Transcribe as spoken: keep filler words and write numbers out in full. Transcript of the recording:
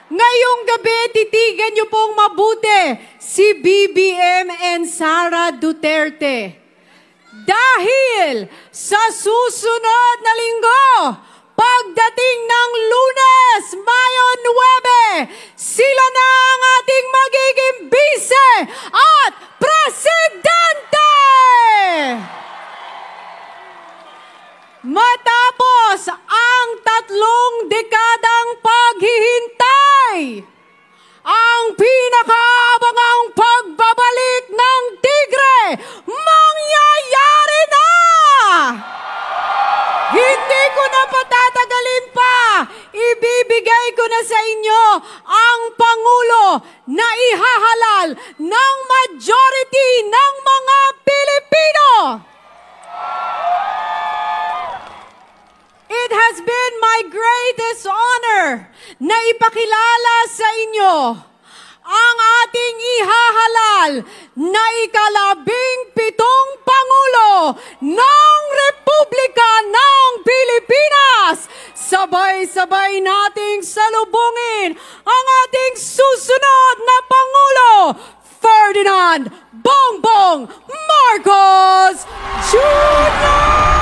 Ngayong gabi, titigan niyo pong mabuti si B B M and Sara Duterte. Dahil sa susunod na linggo, pagdating ng Lunes, Mayo nine, sila na ang ating magiging bise at presidente! Matapos ang tatlong dekadang paghihintay, ang pinakaabangang pagbabalik ng Tigre, mangyayari na! Hindi ko na patatagalin pa. Ibibigay ko na sa inyo ang Pangulo na ihahalal ng majority ng mga Pilipino. It has been my greatest honor na ipakilala sa inyo ang ating ihahalal na ikalabing pitong Pangulo ng Republika ng Pilipinas. Sabay-sabay nating salubungin ang ating susunod na Pangulo, Ferdinand Bongbong Marcos Junior